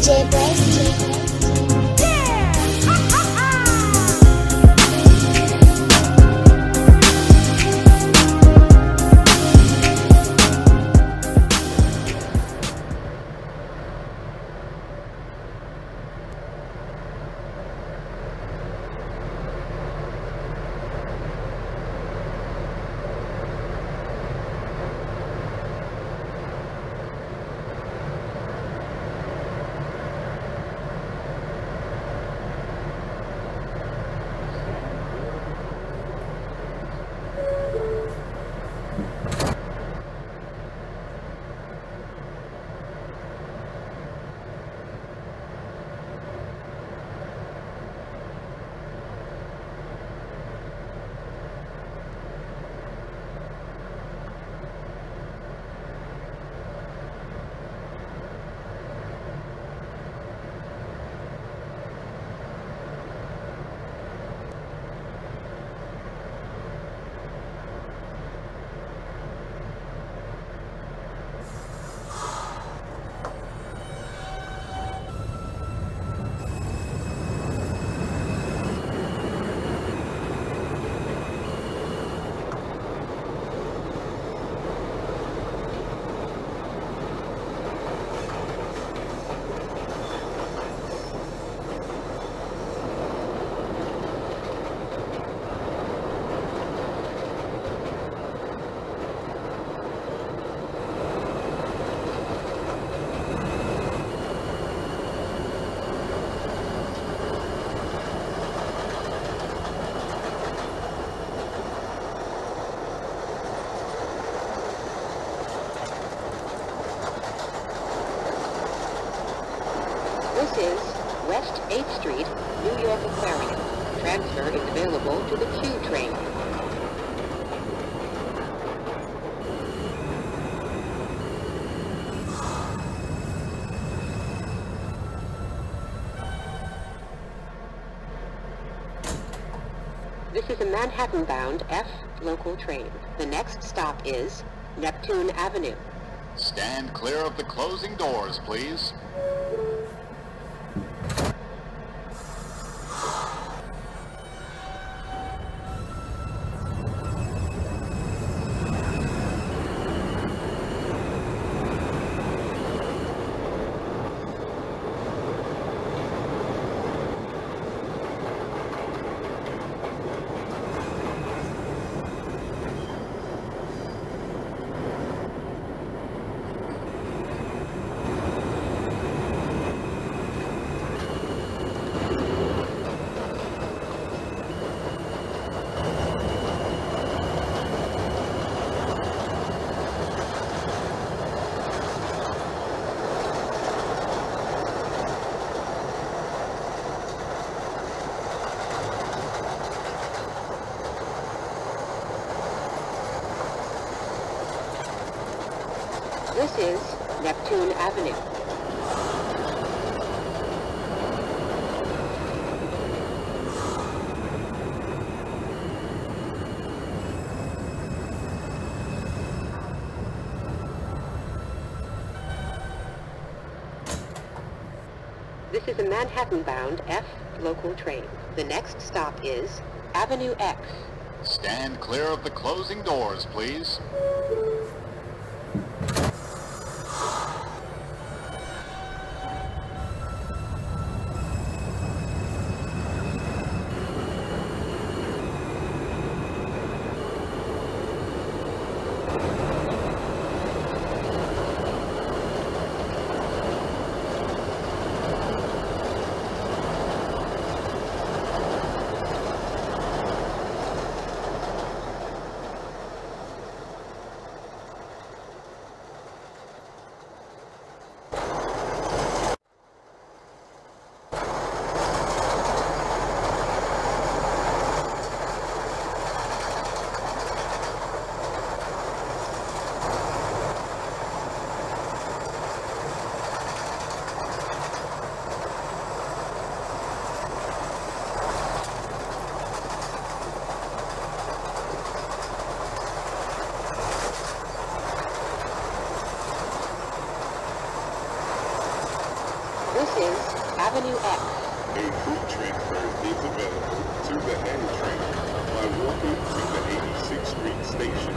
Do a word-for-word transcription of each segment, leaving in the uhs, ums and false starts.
J Blake. This is West eighth Street, New York Aquarium. Transfer is available to the Q train. This is a Manhattan-bound F local train. The next stop is Neptune Avenue. Stand clear of the closing doors, please. This is Neptune Avenue. This is a Manhattan-bound F local train. The next stop is Avenue X. Stand clear of the closing doors, please. is Avenue X. A food transfer is available to the N train by walking to the eighty-sixth Street station.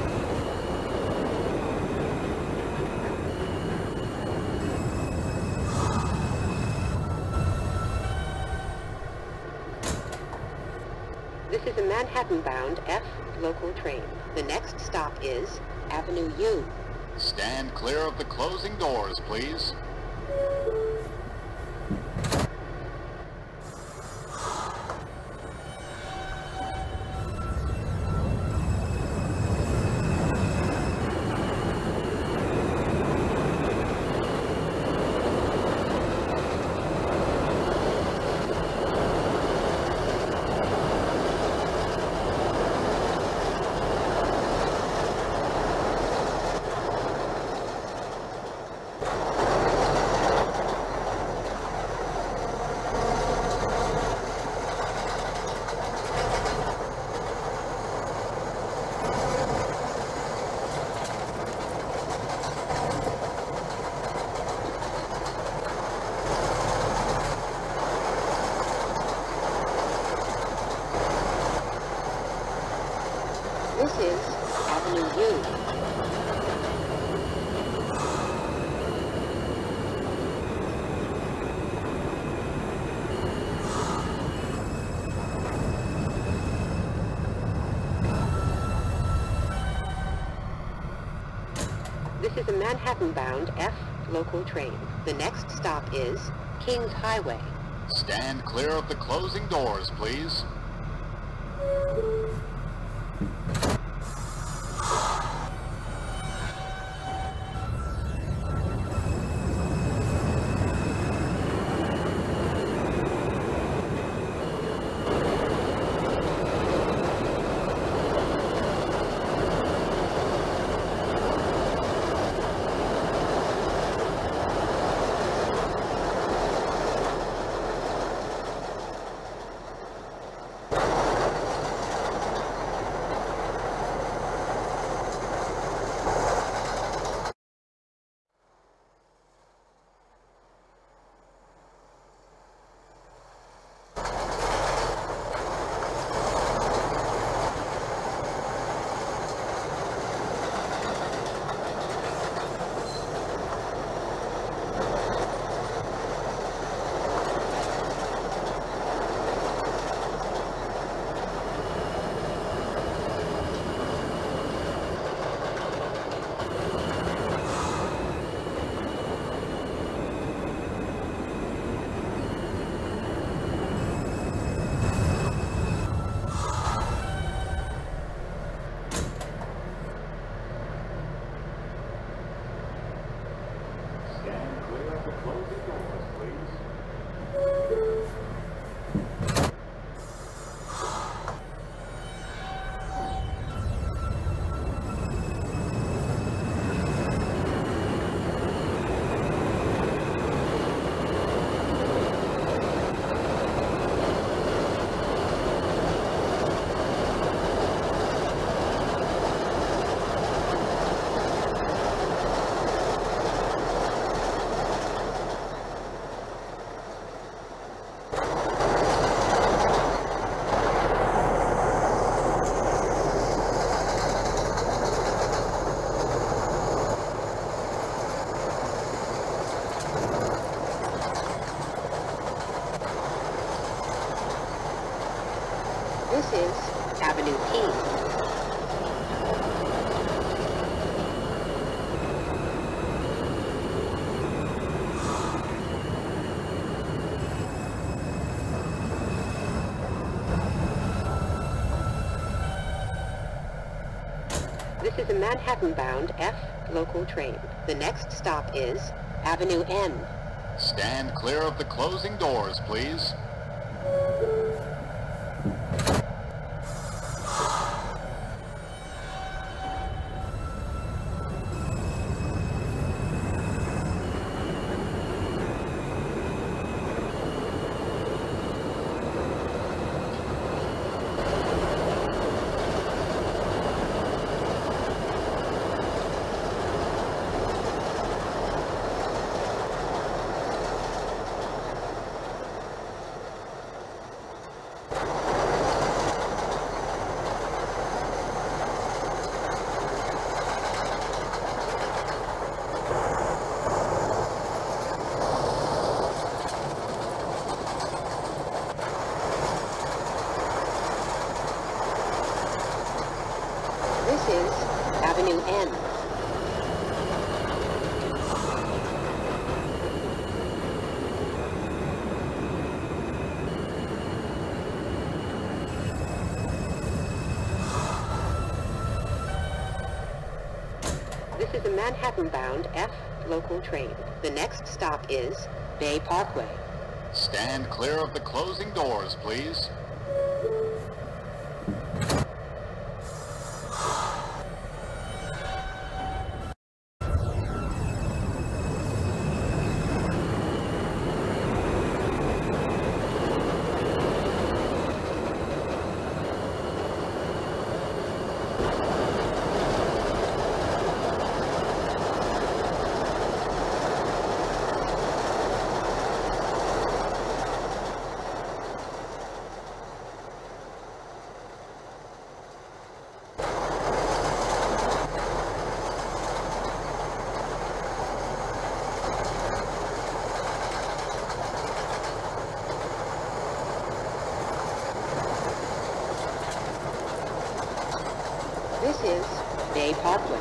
This is a Manhattan-bound F local train. The next stop is Avenue U. Stand clear of the closing doors, please. This is Avenue U. This is a Manhattan-bound F local train. The next stop is Kings Highway. Stand clear of the closing doors, please. This is Avenue P. This is a Manhattan-bound F local train. The next stop is Avenue N. Stand clear of the closing doors, please. This is a Manhattan-bound F local train. The next stop is Bay Parkway. Stand clear of the closing doors, please. This is Bay Parkway.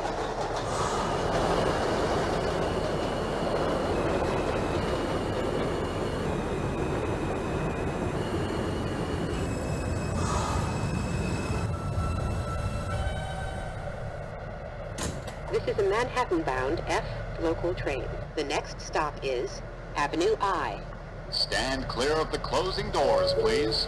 This is a Manhattan-bound F local train. The next stop is Avenue I. Stand clear of the closing doors, please.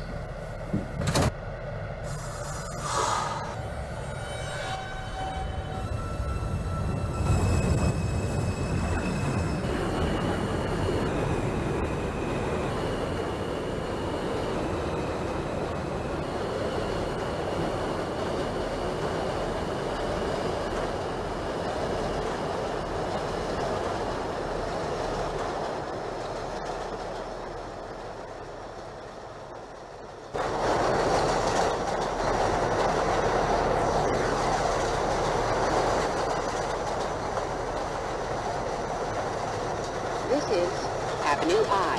This is Avenue I.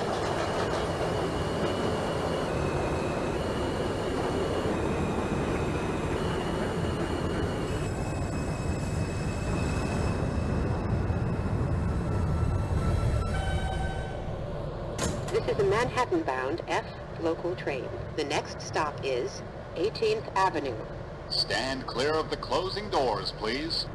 This is a Manhattan-bound F local train. The next stop is eighteenth Avenue. Stand clear of the closing doors, please.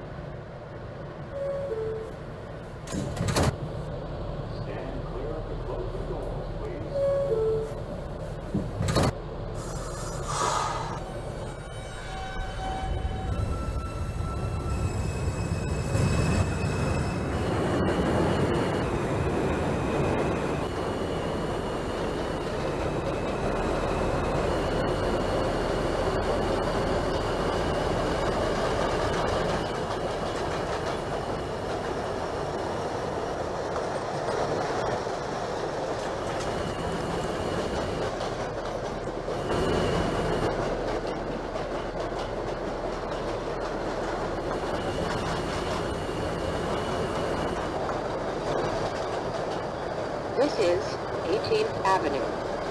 This is eighteenth Avenue.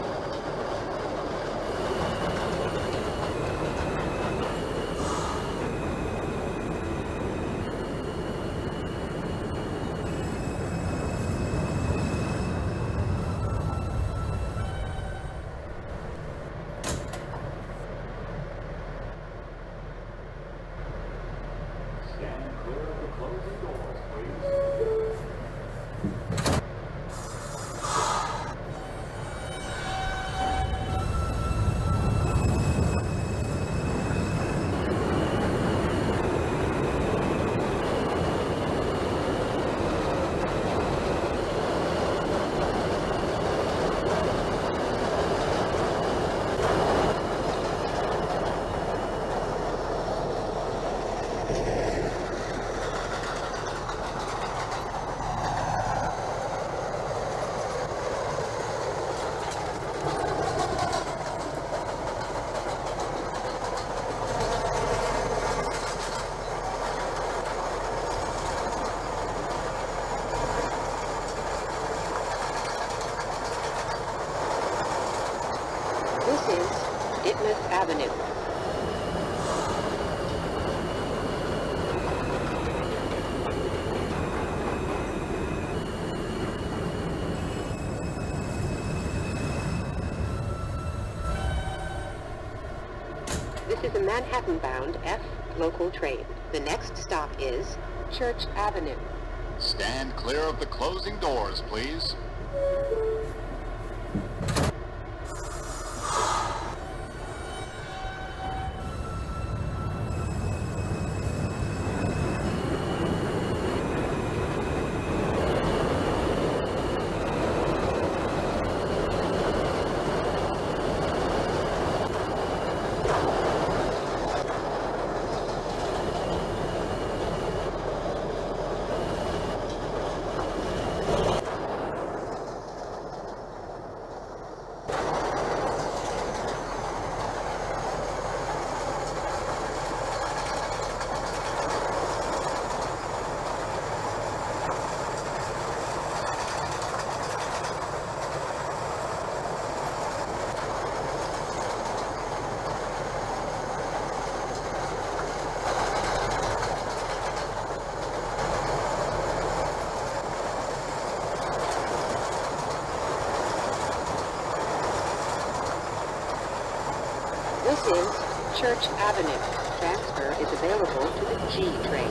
Stand clear of the closing doors, please. Avenue. This is a Manhattan-bound F local train. The next stop is Church Avenue. Stand clear of the closing doors, please. This is Church Avenue. Transfer is available to the G train.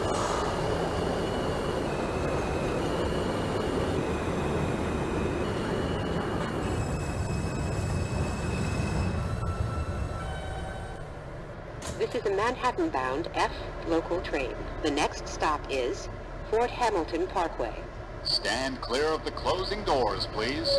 This is a Manhattan-bound F local train. The next stop is Fort Hamilton Parkway. Stand clear of the closing doors, please.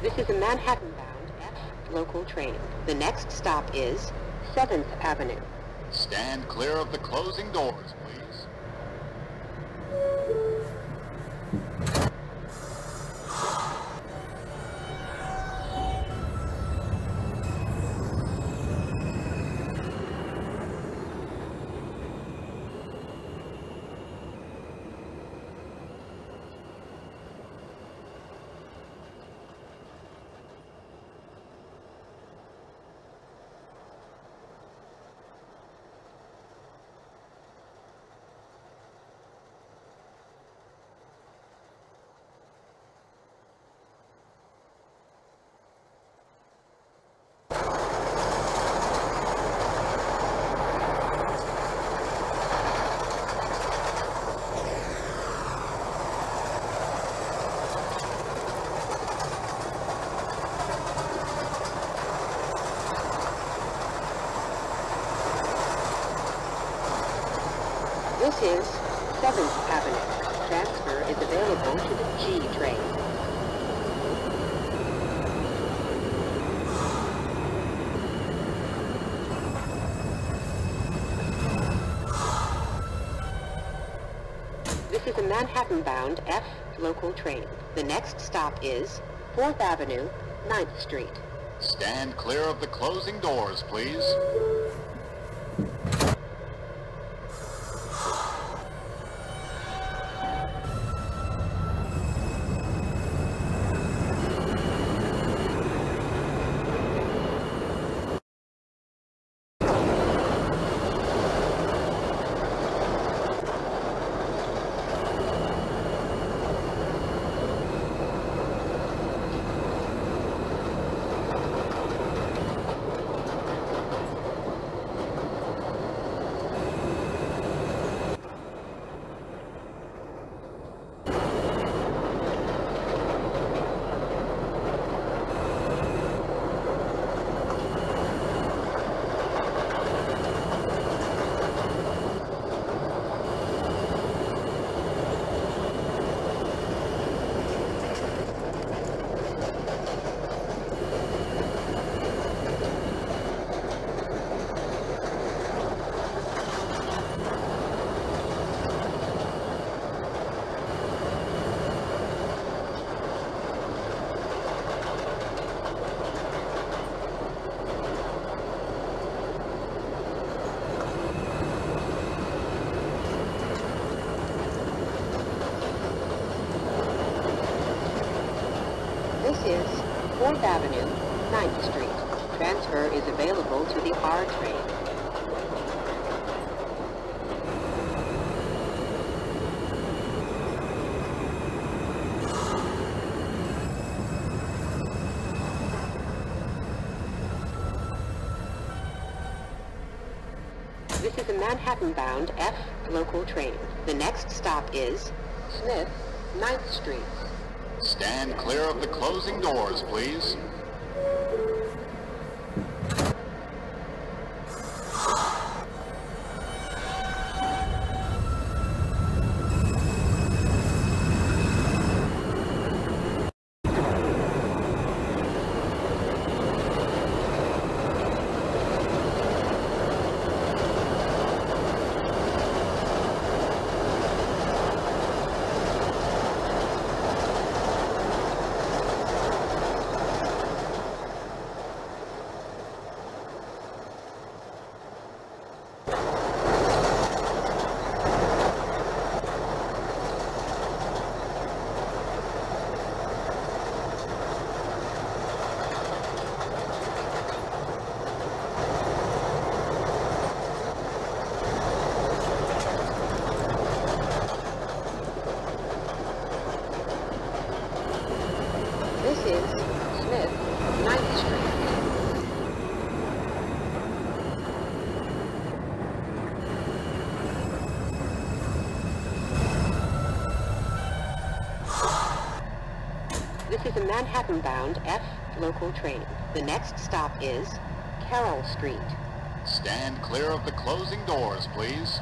This is a Manhattan-bound F local train. The next stop is seventh Avenue. Stand clear of the closing doors, please. This is seventh Avenue. Transfer is available to the G train. This is a Manhattan-bound F local train. The next stop is fourth Avenue, ninth Street. Stand clear of the closing doors, please. This is fourth Avenue, ninth Street. Transfer is available to the R train. This is a Manhattan-bound F local train. The next stop is Smith, ninth Street. Stand clear of the closing doors, please. This is Smith, ninth Street. This is a Manhattan-bound F local train. The next stop is Carroll Street. Stand clear of the closing doors, please.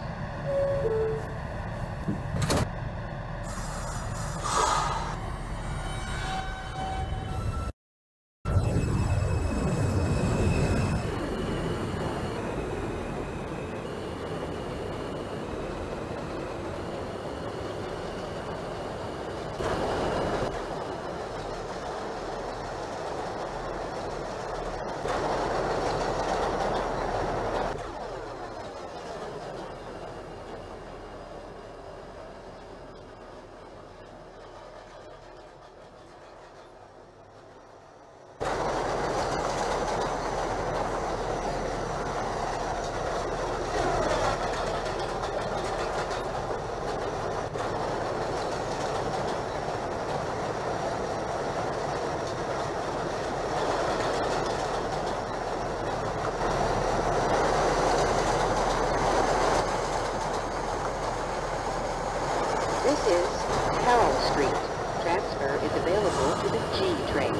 is Carroll Street. Transfer is available to the G train.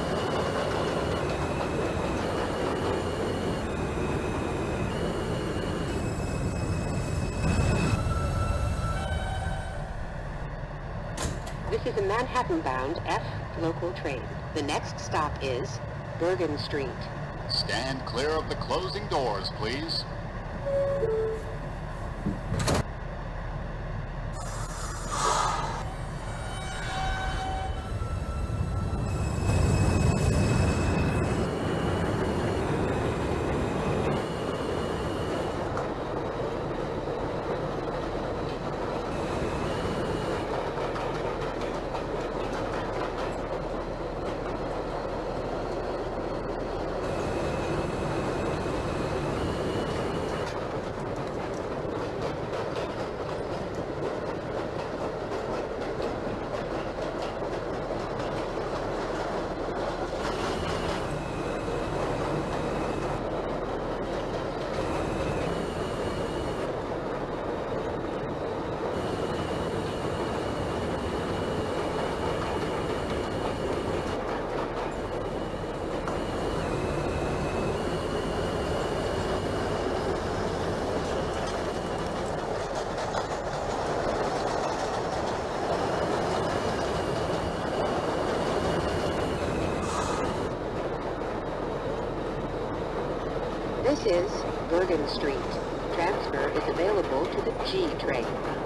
This is a Manhattan-bound F local train. The next stop is Bergen Street. Stand clear of the closing doors, please. This is Bergen Street. Transfer is available to the G train.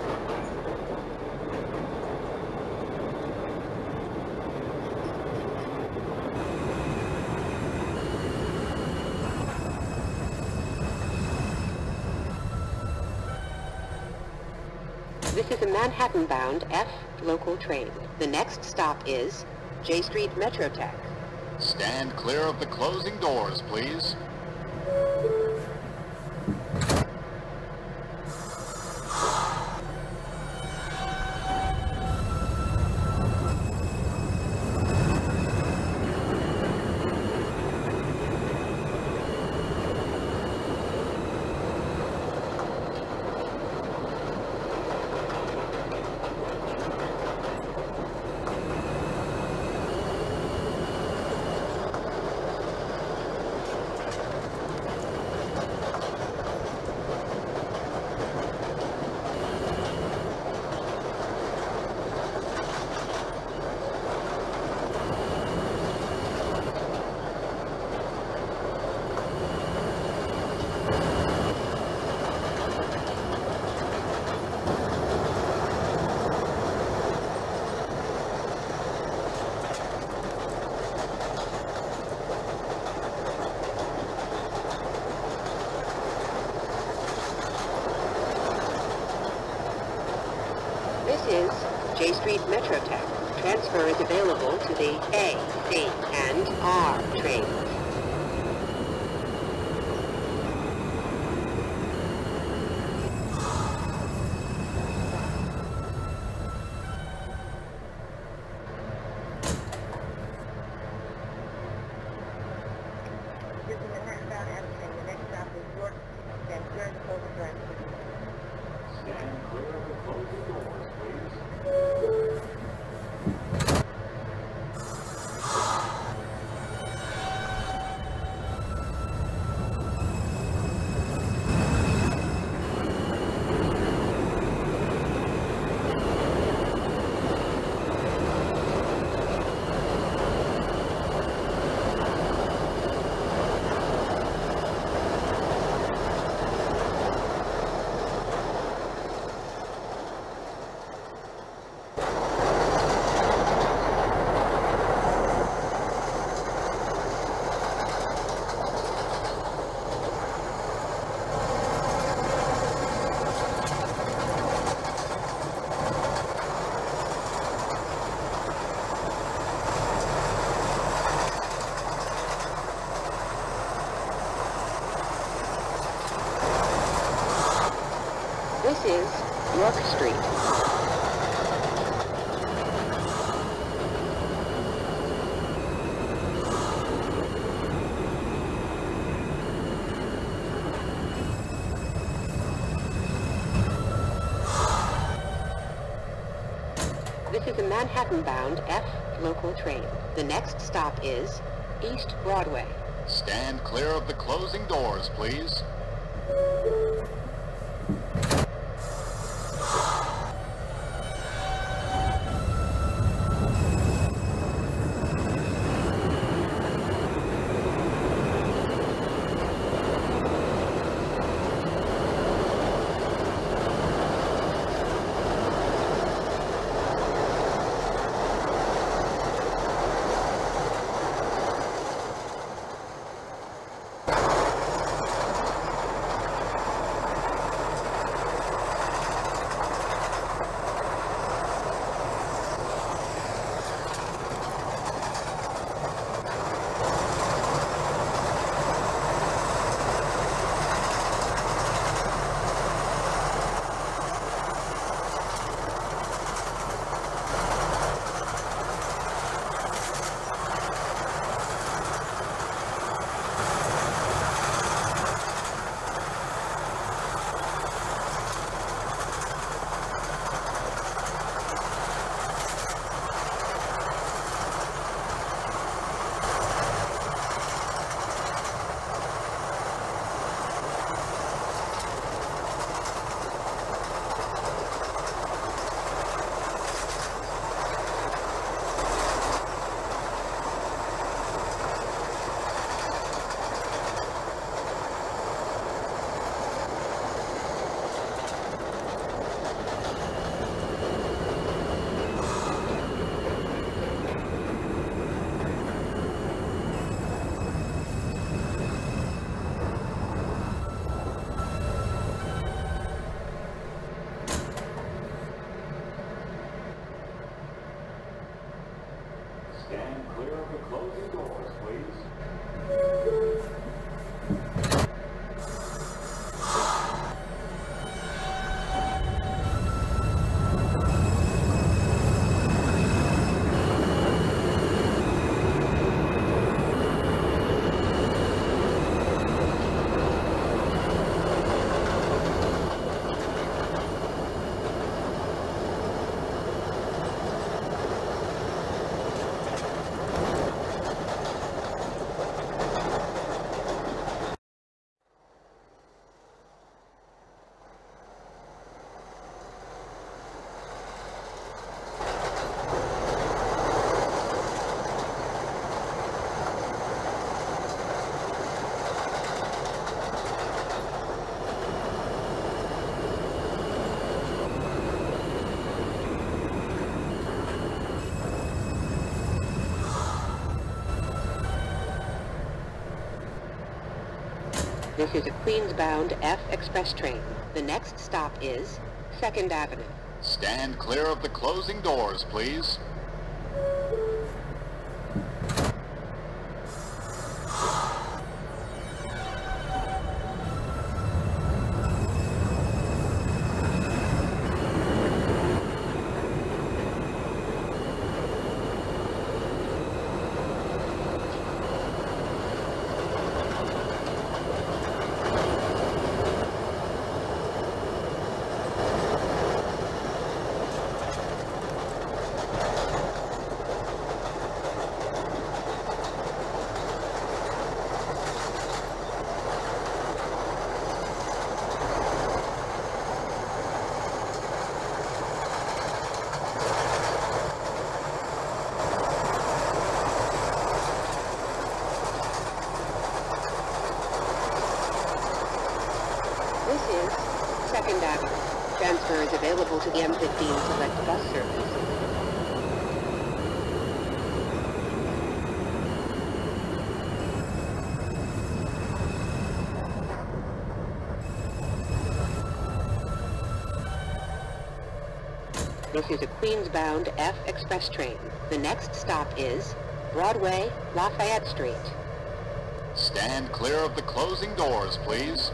This is a Manhattan-bound F local train. The next stop is J Street Metrotech. Stand clear of the closing doors, please. This is J Street Metrotech. Transfer is available to the A, C, and R trains. This is Manhattan Avenue. The next stop is York. Then turn the closing doors. Stand clear of the closing doors, please. This is York Street. This is a Manhattan-bound F local train. The next stop is East Broadway. Stand clear of the closing doors, please. Stand clear of the closing doors, please. This is a Queens-bound F express train. The next stop is Second Avenue. Stand clear of the closing doors, please. Second Avenue. Transfer is available to the M fifteen Select Bus Service. This is a Queens-bound F express train. The next stop is Broadway, Lafayette Street. Stand clear of the closing doors, please.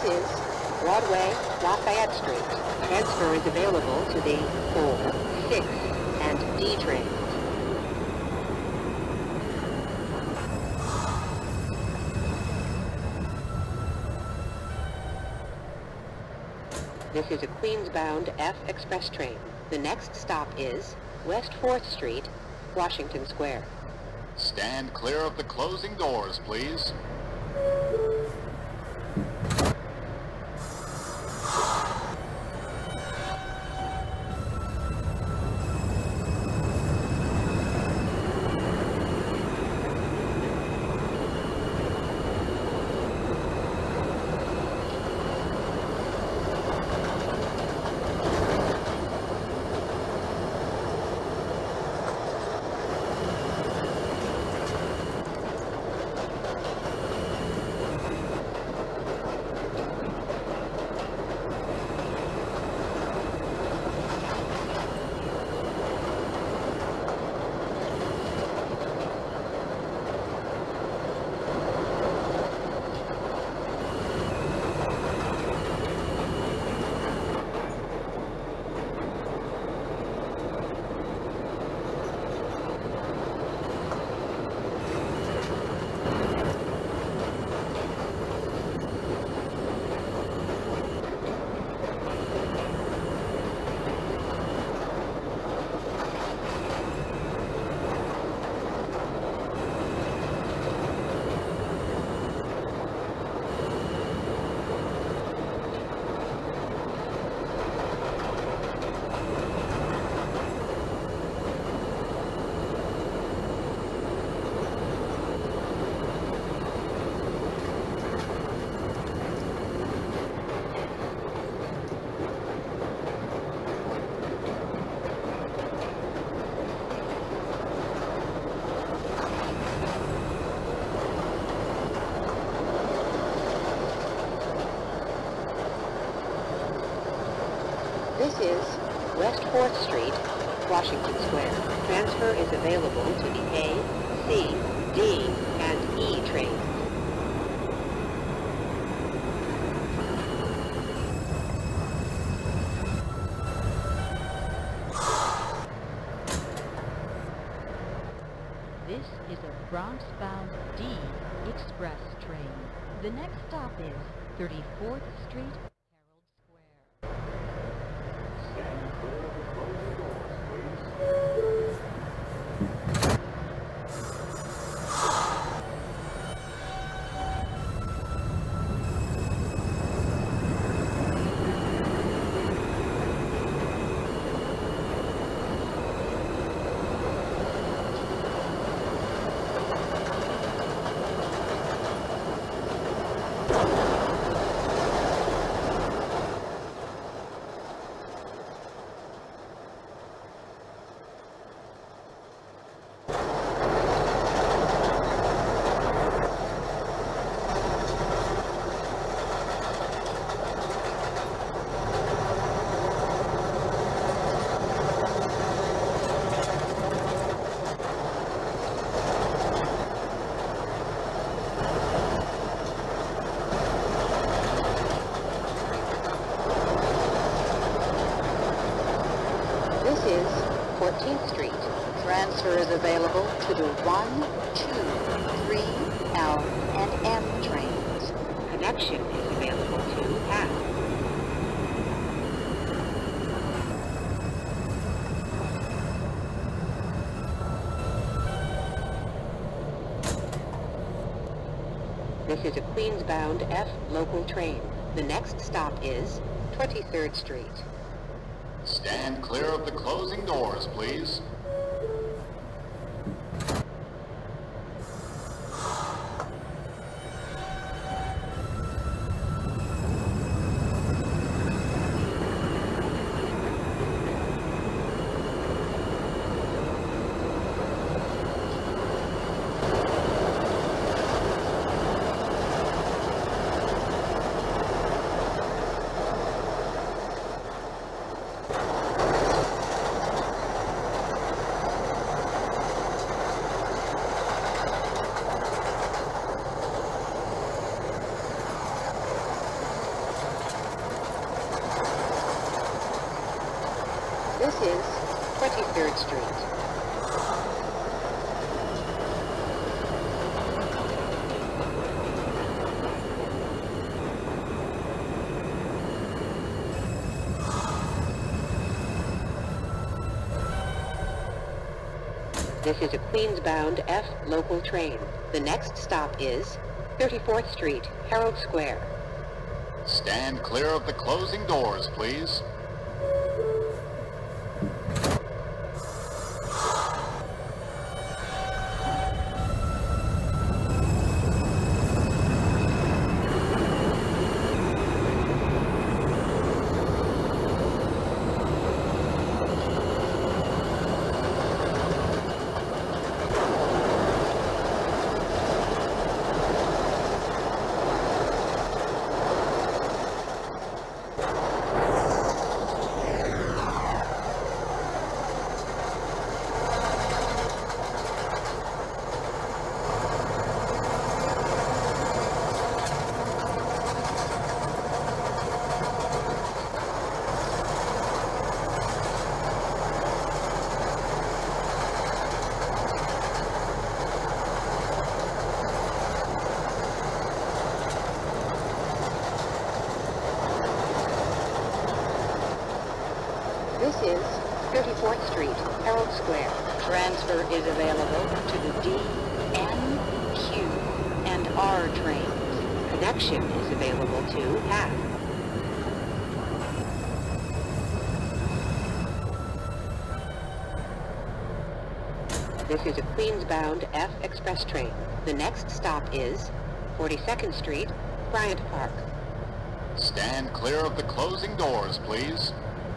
is Broadway, Lafayette Street. Transfer is available to the four, six, and D trains. This is a Queens-bound F Express train. The next stop is West fourth Street, Washington Square. Stand clear of the closing doors, please. This is West fourth Street, Washington Square. Transfer is available to the A, C, D, and E trains. This is a Bronx-bound D Express train. The next stop is thirty-fourth Street, Herald Square. Stand clear of the closing doors, please. This is fourteenth Street. Transfer is available to the one, two, three, L, and M trains. Connection is available to F. This is a Queens-bound F local train. The next stop is twenty-third Street. Stand clear of the closing doors, please. This is twenty-third Street. This is a Queens-bound F local train. The next stop is thirty-fourth Street, Herald Square. Stand clear of the closing doors, please. This is thirty-fourth Street, Herald Square. Transfer is available to the D, N, Q, and R trains. Connection is available to F. This is a Queens-bound F express train. The next stop is forty-second Street, Bryant Park. Stand clear of the closing doors, please.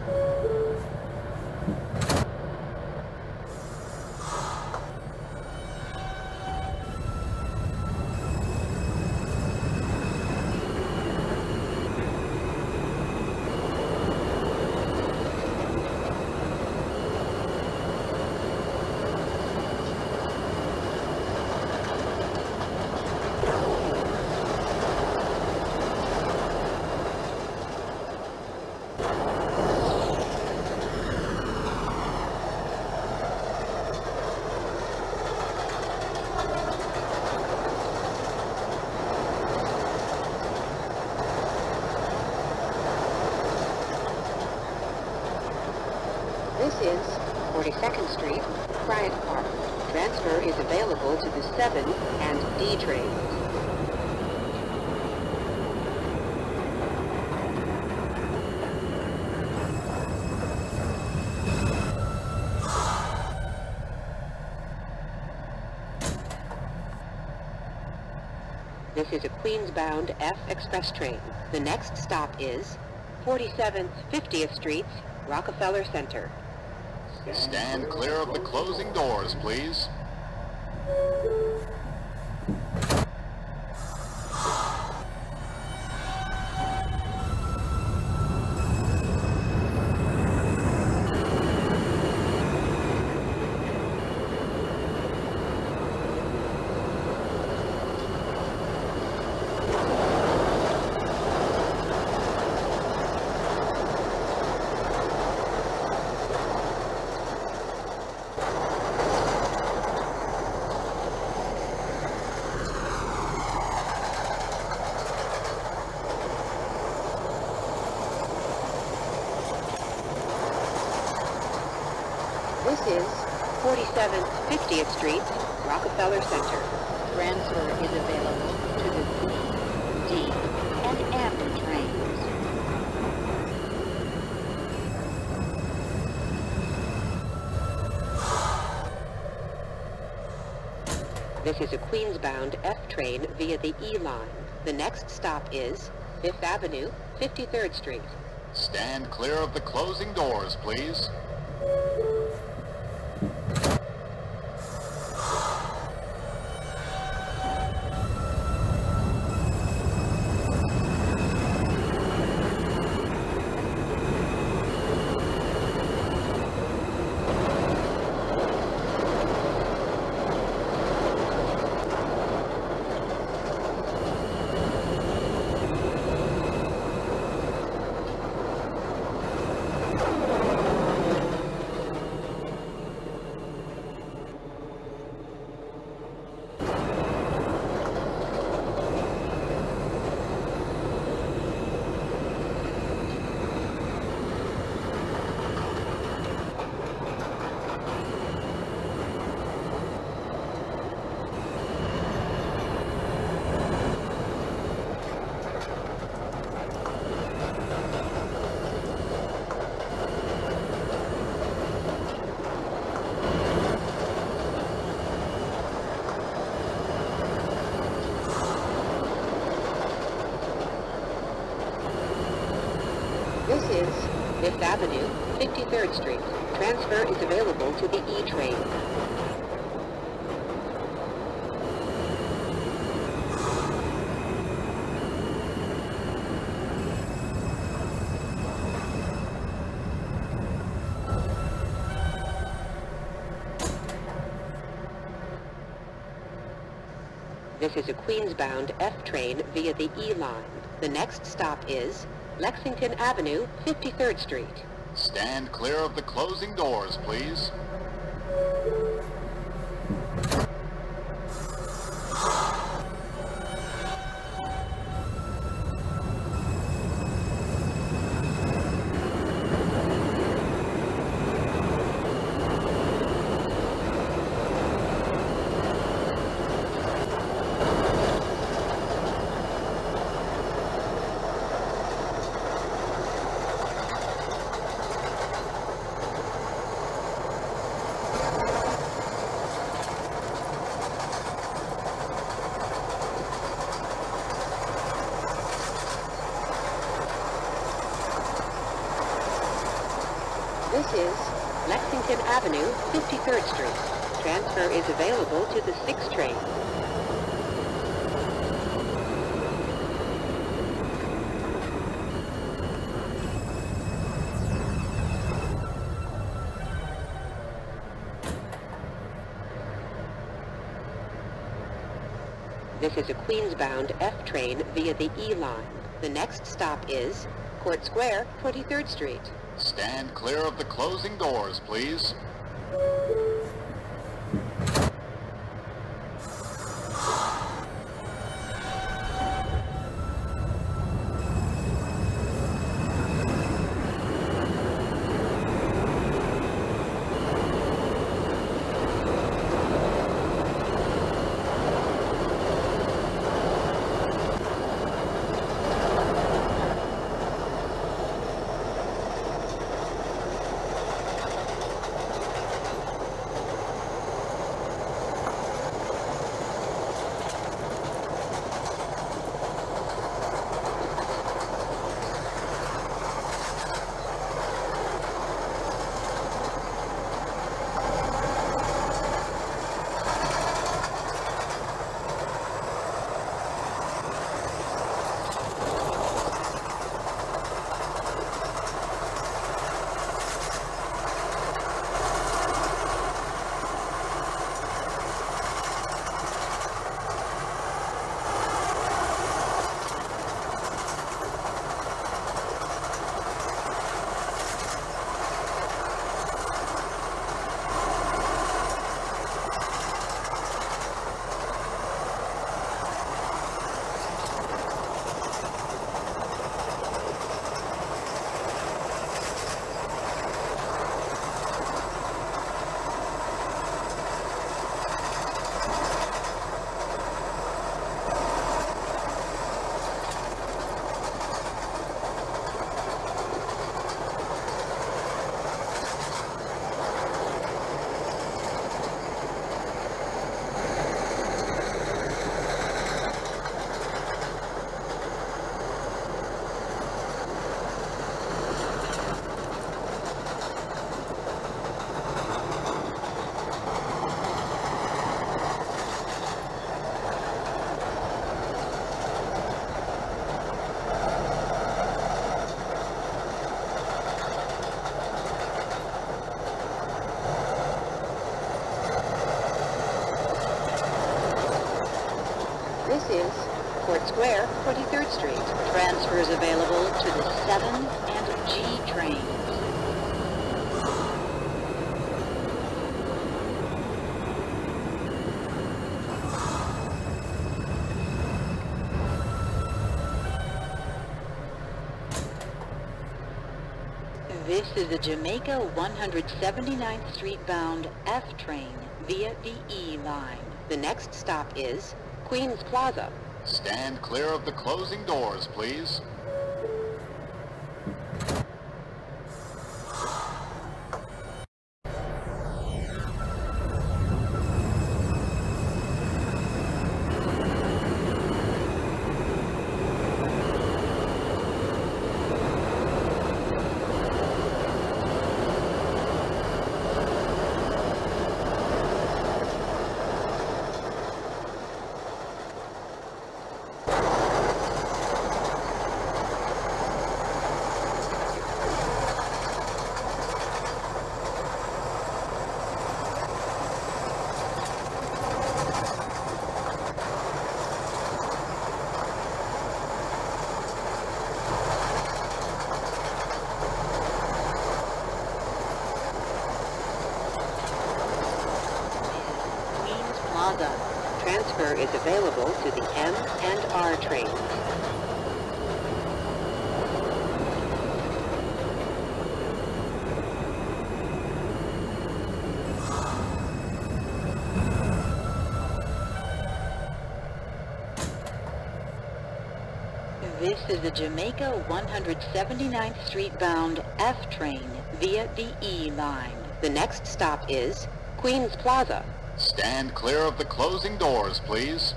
This is forty-second Street, Bryant Park. Transfer is available to the seven and D trains. This is a Queens-bound F express train. The next stop is forty-seventh, fiftieth Streets, Rockefeller Center. Stand clear of the closing doors, please. This is forty-seventh, fiftieth Street, Rockefeller Center. Transfer is available to the C, D, and M trains. This is a Queens-bound F train via the E line. The next stop is Fifth Avenue, fifty-third Street. Stand clear of the closing doors, please. Fifth Avenue, fifty-third Street. Transfer is available to the E train. This is a Queens-bound F train via the E line. The next stop is Lexington Avenue, fifty-third Street. Stand clear of the closing doors, please. This is Lexington Avenue, fifty-third Street. Transfer is available to the six train. This is a Queens-bound F train via the E line. The next stop is Court Square, twenty-third Street. Stand clear of the closing doors, please. This is Court Square, twenty-third Street. Transfers available to the seven and G trains. This is the Jamaica one seventy-ninth Street bound F train via the E line. The next stop is Queens Plaza. Stand clear of the closing doors, please. Transfer is available to the M and R trains. This is the Jamaica one seventy-ninth Street bound F train via the E line. The next stop is Queens Plaza. Stand clear of the closing doors, please.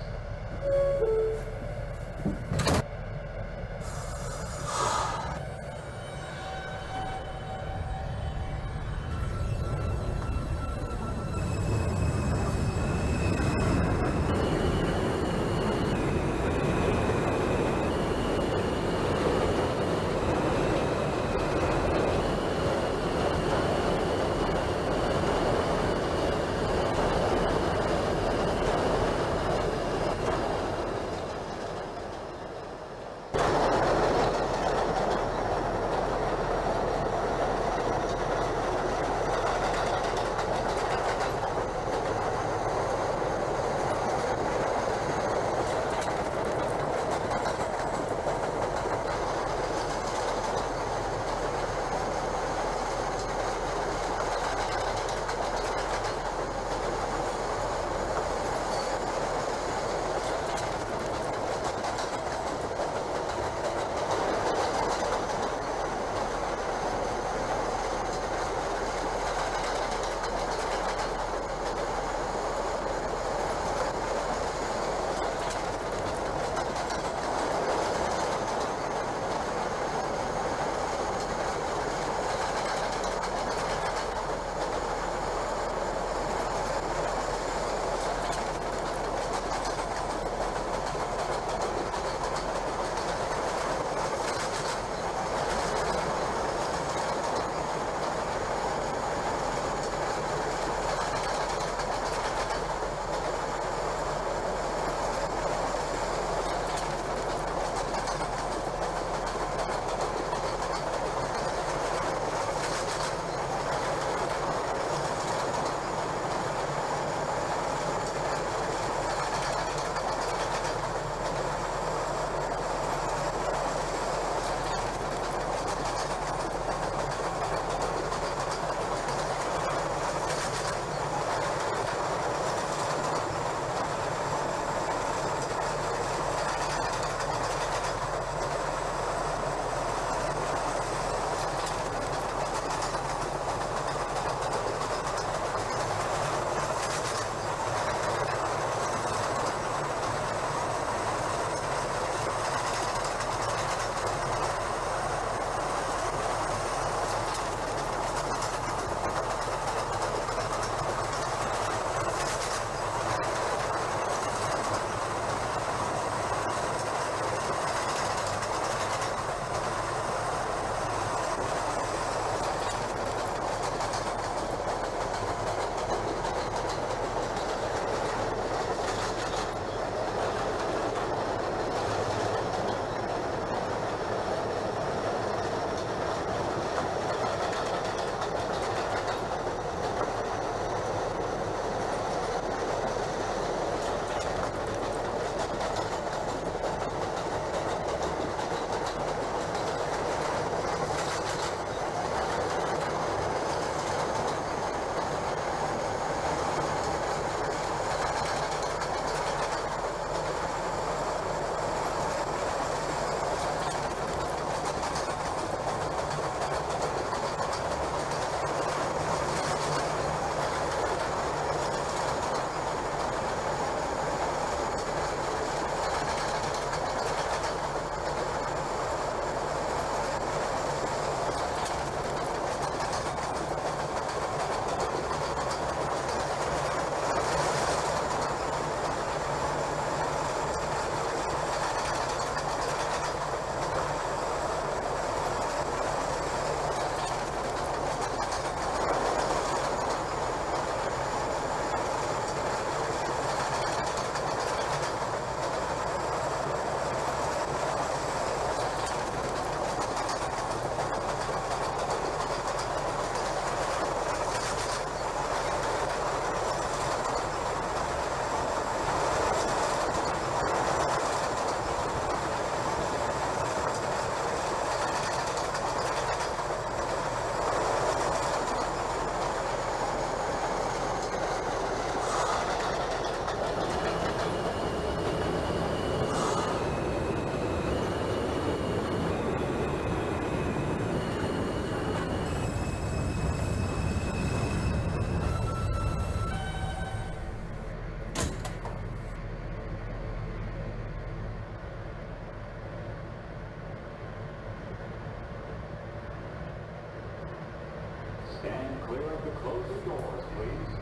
Stand clear of the closing doors, please.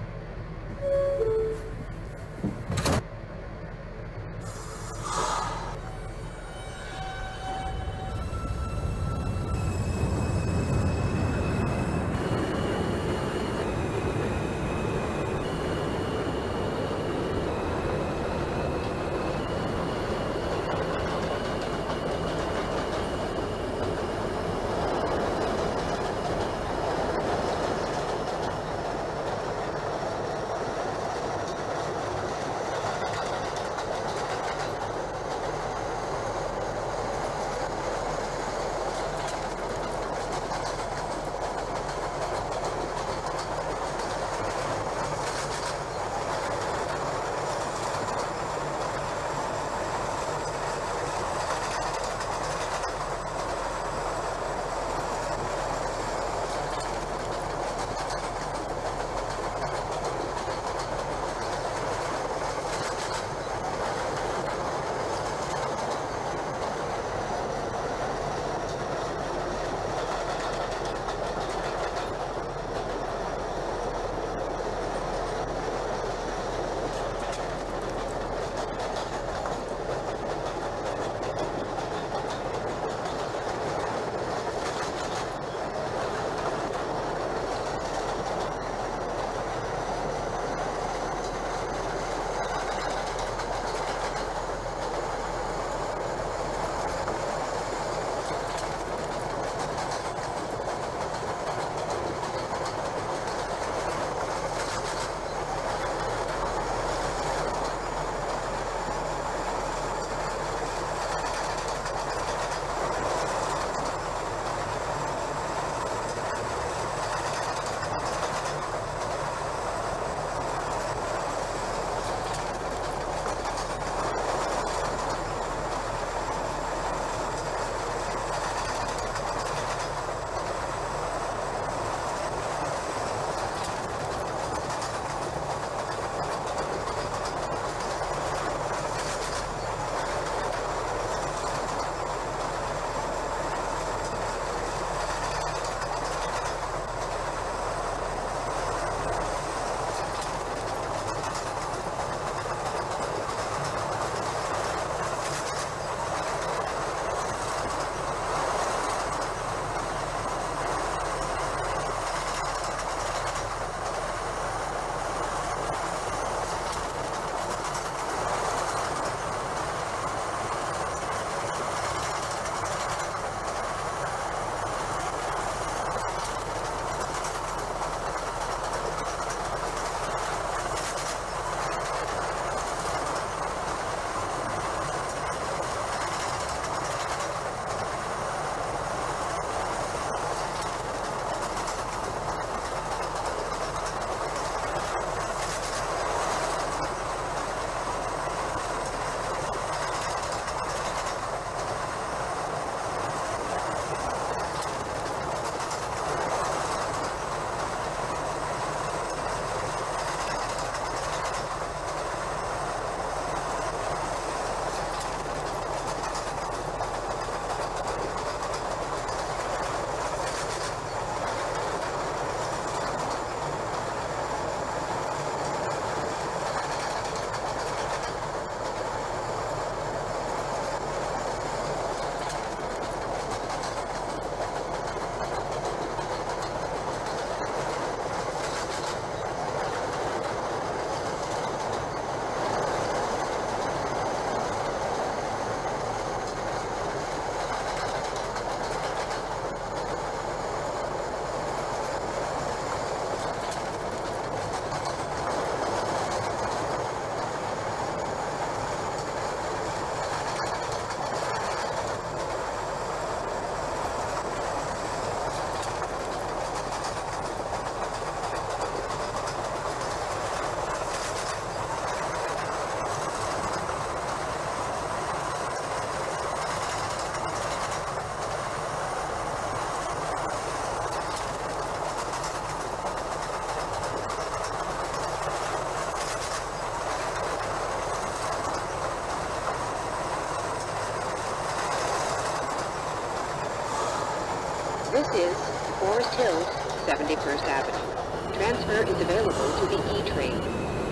This is Forest Hills seventy-first Avenue. Transfer is available to the E train.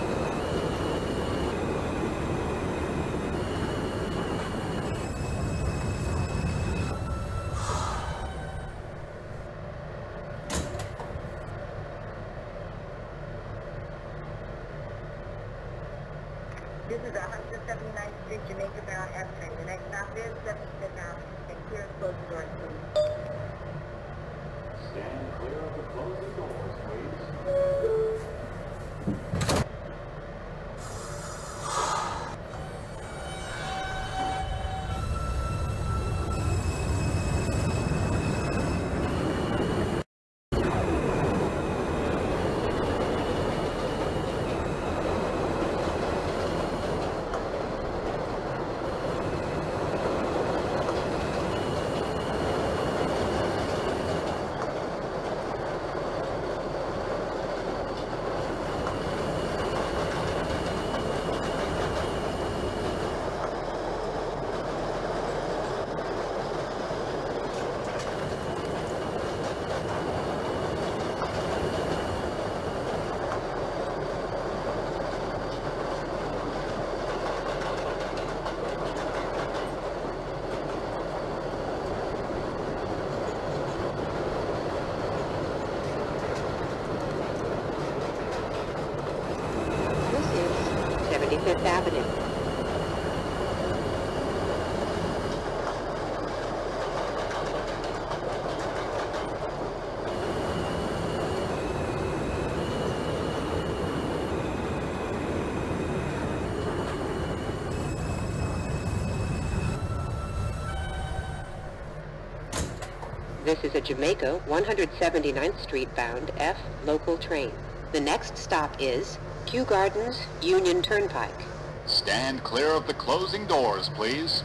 This is one seventy-ninth Street, Jamaica-bound F train. The next stop is seventy-fifth Avenue. And clear and close the doors, please. Stand clear of the closing doors, please. seventy-fifth Avenue. This is a Jamaica one seventy-ninth Street bound F local train. The next stop is Kew Gardens, Union Turnpike. Stand clear of the closing doors, please.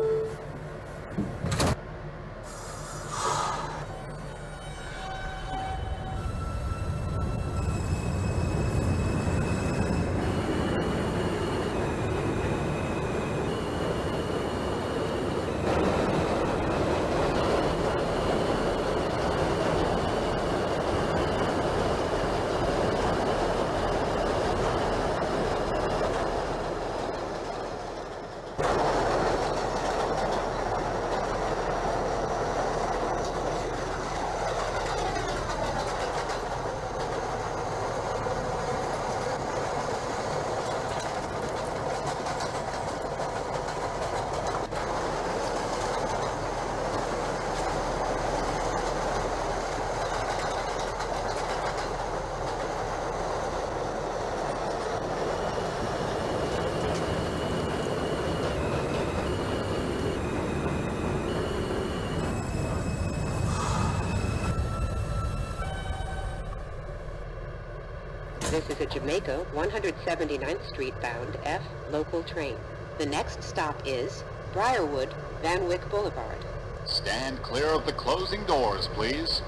This is a Jamaica one seventy-ninth Street bound F local train. The next stop is Briarwood, Van Wyck Boulevard. Stand clear of the closing doors, please.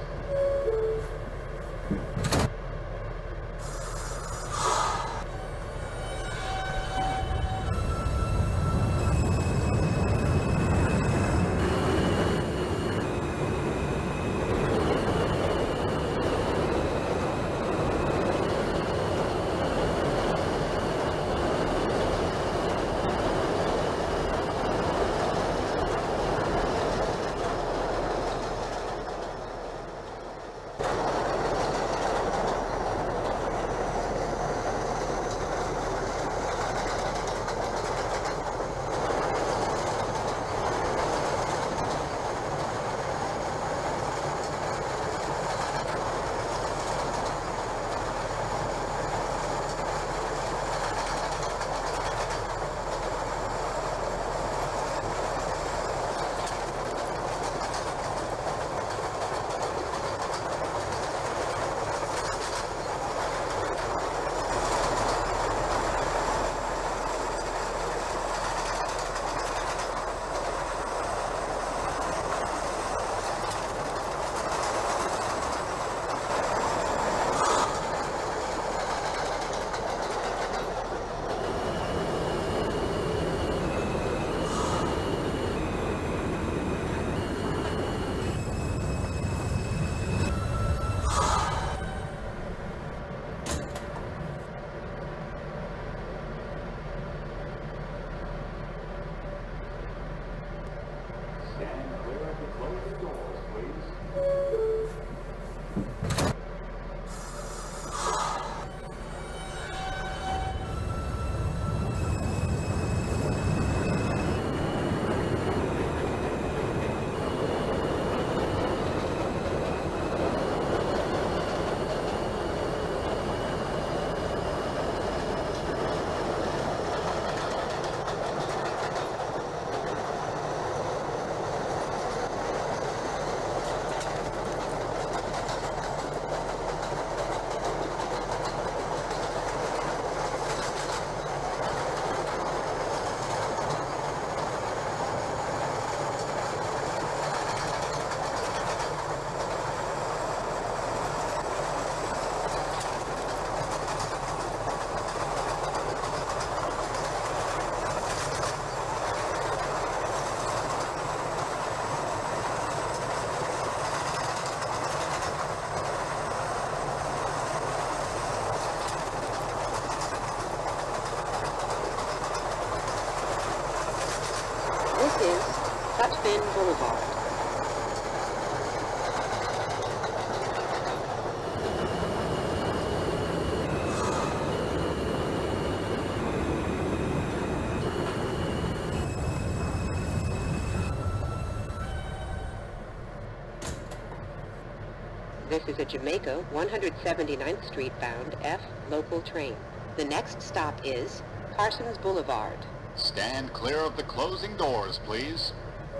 This is a Jamaica one seventy-ninth Street bound F local train. The next stop is Parsons Boulevard. Stand clear of the closing doors, please.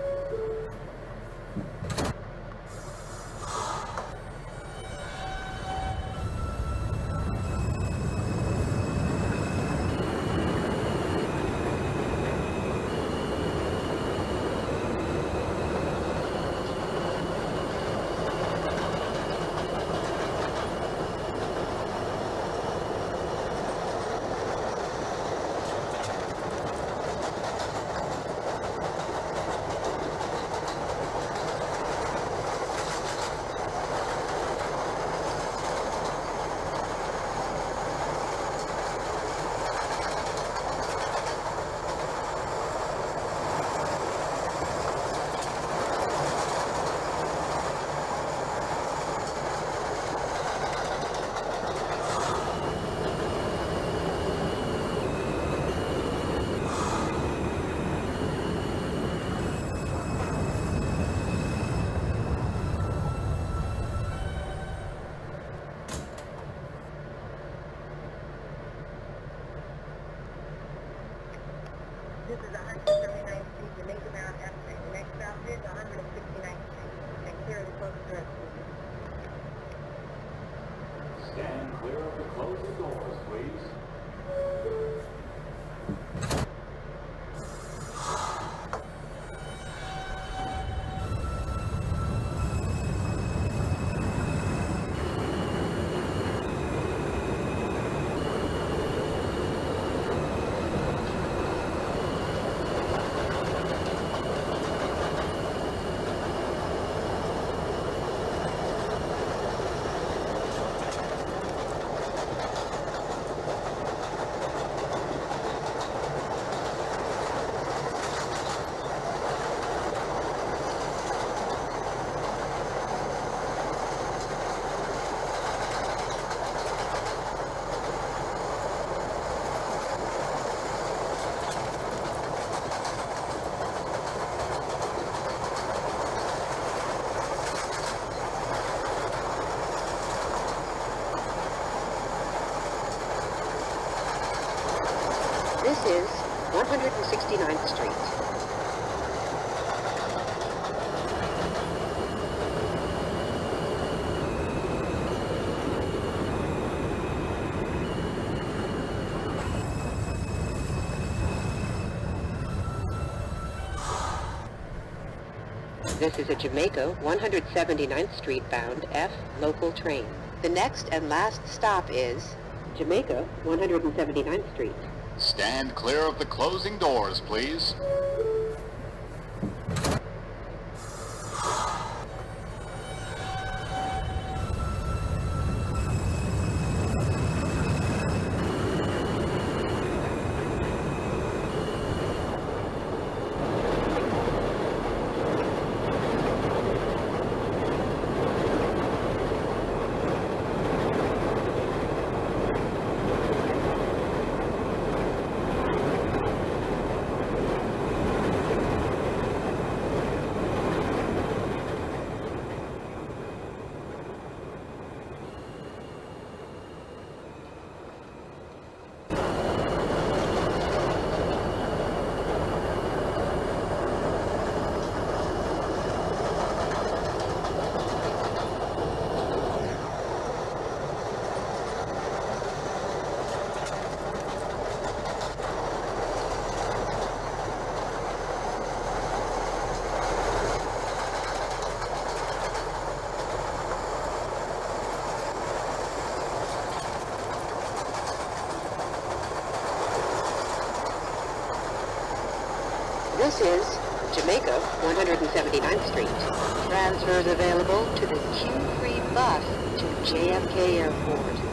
This is one seventy-ninth Street, Jamaica-bound F train. The next stop is one sixty-ninth Street. And clear the closing doors, please. Stand clear of the closing doors, please. This is one sixty-ninth Street. This is a Jamaica one seventy-ninth Street bound F local train. The next and last stop is Jamaica one seventy-ninth Street. Stand clear of the closing doors, please. This is Jamaica one seventy-ninth Street. Transfers available to the Q three bus to J F K Airport.